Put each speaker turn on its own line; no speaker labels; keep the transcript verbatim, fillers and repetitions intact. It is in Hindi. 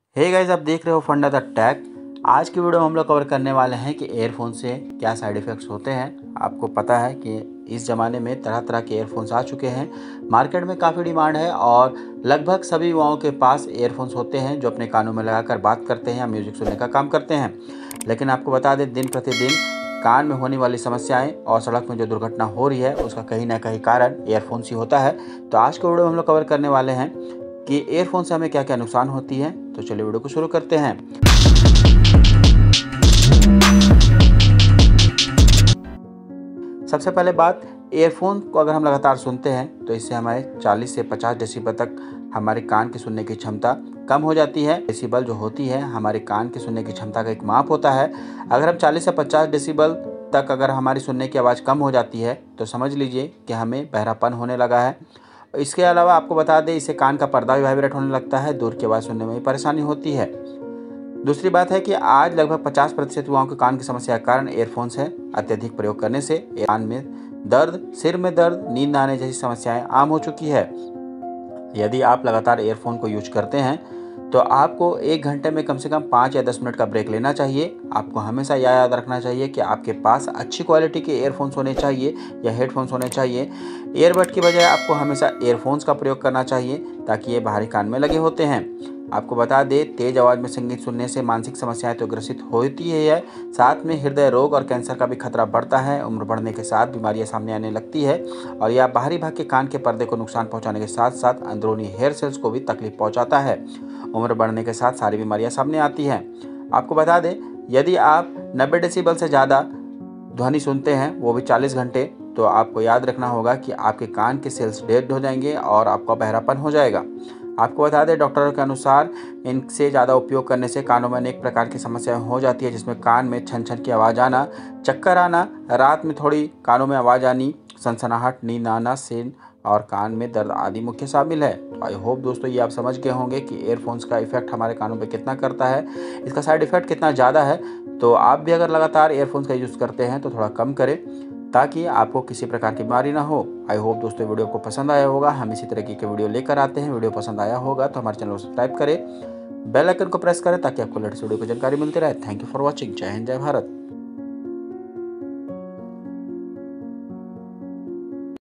हे गाइस, आप देख रहे हो फंडा द टेक। आज की वीडियो में हम लोग कवर करने वाले हैं कि एयरफोन से क्या साइड इफ़ेक्ट्स होते हैं। आपको पता है कि इस ज़माने में तरह तरह के एयरफोन्स आ चुके हैं, मार्केट में काफ़ी डिमांड है और लगभग सभी युवाओं के पास एयरफोन्स होते हैं जो अपने कानों में लगाकर बात करते हैं या म्यूज़िक सुनने का काम करते हैं। लेकिन आपको बता दें, दिन प्रतिदिन कान में होने वाली समस्याएं और सड़क में जो दुर्घटना हो रही है उसका कहीं ना कहीं कारण एयरफोन्स ही होता है। तो आज के वीडियो में हम लोग कवर करने वाले हैं कि एयरफोन से हमें क्या क्या नुकसान होती है। तो चलिए वीडियो को शुरू करते हैं। सबसे पहले बात, एयरफोन को अगर हम लगातार सुनते हैं तो इससे हमारे चालीस से पचास डेसिबल तक हमारे कान की सुनने की क्षमता कम हो जाती है। डेसिबल जो होती है हमारे कान की सुनने की क्षमता का एक माप होता है। अगर हम चालीस से पचास डेसिबल तक अगर हमारी सुनने की आवाज़ कम हो जाती है तो समझ लीजिए कि हमें बहरापन होने लगा है। इसके अलावा आपको बता दें, इससे कान का पर्दा भी वाइब्रेट होने लगता है, दूर की आवाज़ सुनने में भी परेशानी होती है। दूसरी बात है कि आज लगभग पचास प्रतिशत युवाओं के कान की समस्या के कारण एयरफोन्स है। अत्यधिक प्रयोग करने से कान में दर्द, सिर में दर्द, नींद आने जैसी समस्याएं आम हो चुकी है। यदि आप लगातार एयरफोन को यूज करते हैं तो आपको एक घंटे में कम से कम पाँच या दस मिनट का ब्रेक लेना चाहिए। आपको हमेशा यह याद रखना चाहिए कि आपके पास अच्छी क्वालिटी के एयरफोन्स होने चाहिए या हेडफोन्स होने चाहिए। ईयरबड की बजाय आपको हमेशा एयरफोन्स का प्रयोग करना चाहिए ताकि ये बाहरी कान में लगे होते हैं। आपको बता दें, तेज आवाज़ में संगीत सुनने से मानसिक समस्याएं तो ग्रसित होती ही है, साथ में हृदय रोग और कैंसर का भी खतरा बढ़ता है। उम्र बढ़ने के साथ बीमारियां सामने आने लगती है और यह बाहरी भाग के कान के पर्दे को नुकसान पहुंचाने के साथ साथ अंदरूनी हेयर सेल्स को भी तकलीफ पहुंचाता है। उम्र बढ़ने के साथ सारी बीमारियां सामने आती हैं। आपको बता दें, यदि आप नब्बे डेसिबल से ज़्यादा ध्वनि सुनते हैं, वो भी चालीस घंटे, तो आपको याद रखना होगा कि आपके कान के सेल्स डेड हो जाएंगे और आपका बहरापन हो जाएगा। आपको बता दें, डॉक्टरों के अनुसार इनसे ज़्यादा उपयोग करने से कानों में अनेक प्रकार की समस्याएं हो जाती है, जिसमें कान में छन छन की आवाज़ आना, चक्कर आना, रात में थोड़ी कानों में आवाज़ आनी, सनसनाहट, नींद आना, सिर और कान में दर्द आदि मुख्य शामिल है। तो आई होप दोस्तों ये आप समझ गए होंगे कि एयरफोन्स का इफेक्ट हमारे कानों पे कितना करता है, इसका साइड इफेक्ट कितना ज़्यादा है। तो आप भी अगर लगातार एयरफोन्स का यूज़ करते हैं तो थोड़ा कम करें ताकि आपको किसी प्रकार की बीमारी ना हो। आई होप दोस्तों वीडियो को पसंद आया होगा। हम इसी तरह की वीडियो लेकर आते हैं। वीडियो पसंद आया होगा तो हमारे चैनल को सब्सक्राइब करें, बेल आइकन को प्रेस करें ताकि आपको लेटेस्ट वीडियो की जानकारी मिलती रहे। Thank you for watching. जय हिंद, जय भारत।